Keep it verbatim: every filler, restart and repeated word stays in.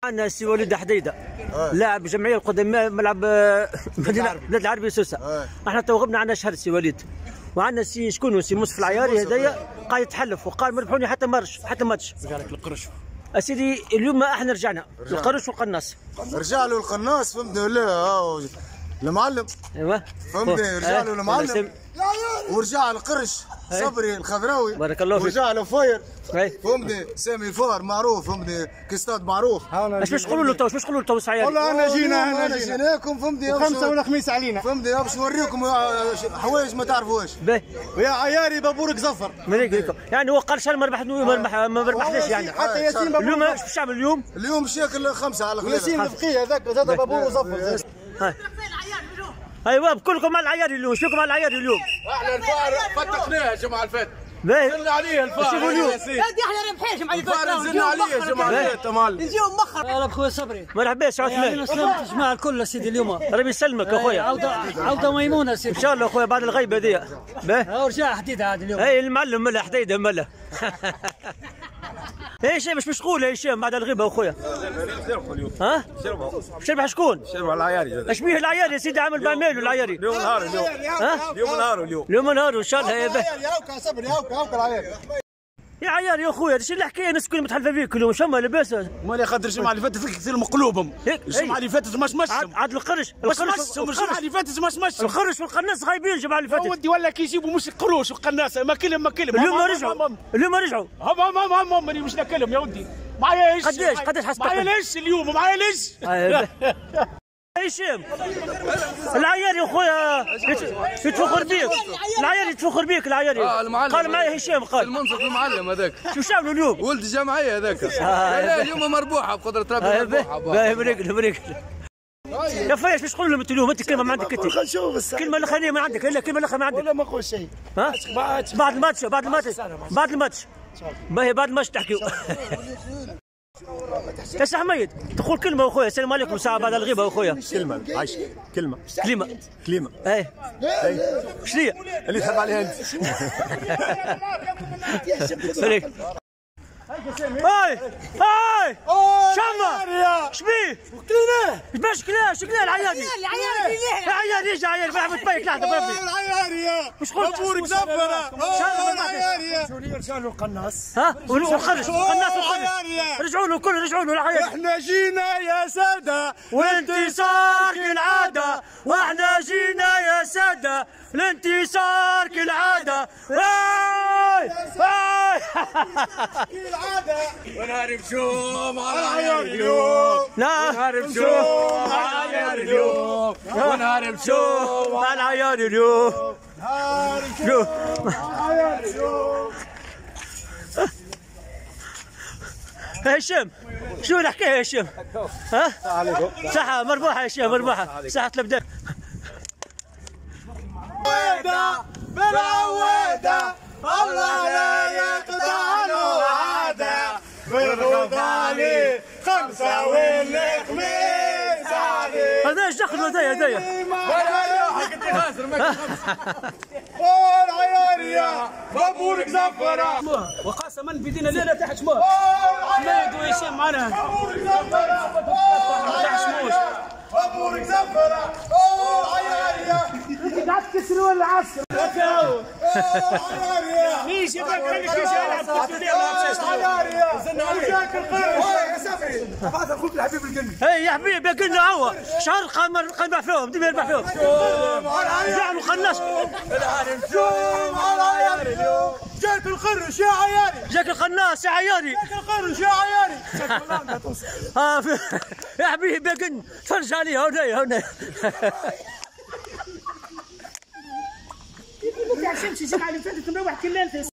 عندنا السي وليد حديده لاعب جمعيه القدماء ملعب مدينه العربيه سوسه. احنا تو غبنا عندنا شهر السي وليد، وعندنا السي شكون سي مصطفى العياري هذايا قاعد يتحلف وقال ما ربحوني حتى مرش حتى ماتش. قالك القرش اسيدي اليوم احنا رجعنا القرش والقناص. رجع له القناص فهمتني ولا المعلم؟ ايوا فهمتني رجع له المعلم ورجع القرش صبري الخضراوي بارك الله فيك ورجع له فاير فهمتني سامي فار معروف فهمتني كيستاد معروف. اش باش تقولوا له تو اش باش تقولوا له تو سعيد؟ والله انا جينا انا جيناكم فهمتني خمسه ولا خميس علينا فهمتني باش نوريكم حوايج ما تعرفوهاش. باهي ويا عياري بابورك زفر مليك يعني هو قال شهر ما ربح ما ربح ما ربحناش يعني حتى ياسين اليوم اش باش تعمل اليوم؟ اليوم شاكل خمسه على خليل ياسين الفقيه هذاك زاد بابور وزفر. ايوا كلكم على العياري اليوم، شبيكم على العياري اليوم؟ احنا الفار فتقناه الجمعه اللي فاتت. باهي زلنا عليه الفار اليوم احنا ربحين الجمعه اللي فاتت. الفار زلنا عليه الجمعه اللي فاتت معلم. اليوم مخر. يا رب خويا صبري. مرحبا بك عثمان. انا سلمت الجماعه الكل سيدي اليوم. ربي يسلمك اخويا. عوده عوده ميمونه سيدي. ان شاء الله اخويا بعد الغيبه هذيا. باهي ورجع حديد عاد اليوم. اي المعلم ملا حديده ملا. اي شيء مش مش تقول اي شيء بعد الغيبه اخويا. شربوا اليوم. ها؟ شربوا. شربح شكون؟ شربوا على العياري. اش بيه العياري يا سيدي عامل بعماله العياري. اليوم نهار اليوم. ها؟ اليوم نهار اليوم. اليوم نهار ان شاء الله يا باهي. يا هاوكا صبري هاوكا هاوكا العياري. يا عياري يا اخويا ايش الحكايه الناس كلها متحلفه فيك اليوم شو لاباس؟ مالي خاطر الجمعه اللي فاتت فيك كثير مقلوبهم. الجمعه اللي فاتت مش مشهم. عاد القرش القرش الجمعه اللي فاتت مش مشهم. القرش والقناص غايبين الجمعه اللي فاتت. ودي ولا كي يجيبوا مش القروش والقناصه ما كلهم ما كلهم. اليوم رجعوا اليوم رجعوا. هم هم هم هم هم مش ناكلهم يا ودي. معايا ايش؟ قداش قداش حسبك؟ معايا ليش اليوم معايا ليش؟ هشام العياري يا خويا يتفخر بيك العياري يتفخر بيك العياري. اه المعلم قال معايا هشام قال المنصف المعلم هذاك. شو شافوا اليوم؟ ولد الجمعيه هذاك. آه لا اليوم مربوحه بقدره ربي آه مربوحه. باهي بريك بريك يا فايش باش تقول لهم انت اليوم انت كلمه ما عندك انت. كلمه الاخرانيه ما عندك الا كلمه الاخرى ما عندك. ولا ما نقول شيء. ها؟ بعد الماتش بعد الماتش بعد الماتش باهي بعد الماتش تحكيوا. يا سي حميد تقول كلمة اخويا. السلام عليكم ساعة بعد الغيبة اخويا. كلمه عايش كلمه كلمة كلمه اي شنو هي؟ اللي تحب عليها انت. فريق هاي هاي شمع شبيه؟ كليناه باش كلاه شكلاه العياري العياري العياري يجي عياري ما تبيك لحظة بربي العياري مش قلت بابورك زفره العياري رجع له القناص. ها والخرج القناص والخرج رجعوا له الكل رجعوا له العياري. احنا جينا يا ساده وانتصار كالعادة واحنا جينا يا سادة الانتصار كالعادة. هاي هاي العاده ونهار بشوم على العياري اليوم لا ونهار بشوم على العياري اليوم ونهار بشوم على العياري اليوم. هشام شو الحكايه يا هشام؟ ها؟ صحة مربوحة يا هشام مربوحة صحة الابدان. عويدة بالعويدة الله لا يقطع له عادة بالغوض عليه خمسة والخميس عليه. هذا ايش دخل هذايا هذايا؟ العياري يا بابورك زفرة وقسما بدينا ليله تحت شمال. حميد وهشام معنا. بابورك زفرة بابورك زفرة العياري يا قاعد تكسروا العسكر. العياري يا ميش يبقى خليك يلعب العياري يا وجاك القرش يا سفري هذا اخوك الحبيب القلبي. اي يا حبيبي يا قلنا هو شهر قمر قلبه فيهم ديما يربح فيهم. جعلوا خلاص العياري نشوم على العياري اليوم. جاك القرش يا عياري جاك الخناس يا عياري. جاك القرش يا عياري. ها يا حبيبي يا قلنا تفرج عليه هنا هنا. شمس الجمعه اللي فاتت مروح كل ليله.